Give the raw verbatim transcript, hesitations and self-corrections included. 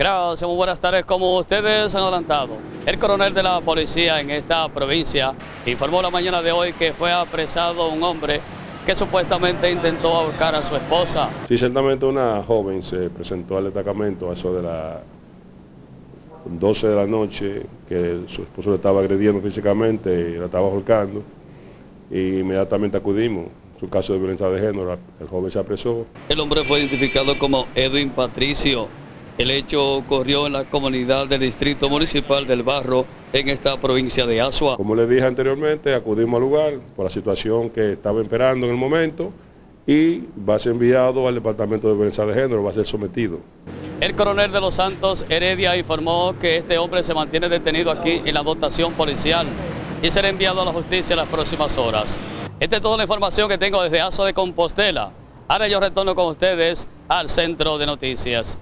Gracias, muy buenas tardes. Como ustedes han adelantado, el coronel de la policía en esta provincia informó la mañana de hoy que fue apresado un hombre que supuestamente intentó ahorcar a su esposa. Sí, ciertamente una joven se presentó al destacamento a eso de las doce de la noche, que su esposo le estaba agrediendo físicamente y la estaba ahorcando, y inmediatamente acudimos. Es un caso de violencia de género, el joven se apresó. El hombre fue identificado como Edwin Patricio. El hecho ocurrió en la comunidad del Distrito Municipal del Barro, en esta provincia de Azua. Como les dije anteriormente, acudimos al lugar por la situación que estaba esperando en el momento y va a ser enviado al Departamento de Violencia de Género, va a ser sometido. El coronel de Los Santos Heredia informó que este hombre se mantiene detenido aquí en la dotación policial y será enviado a la justicia en las próximas horas. Esta es toda la información que tengo desde Azua de Compostela. Ahora yo retorno con ustedes al Centro de Noticias.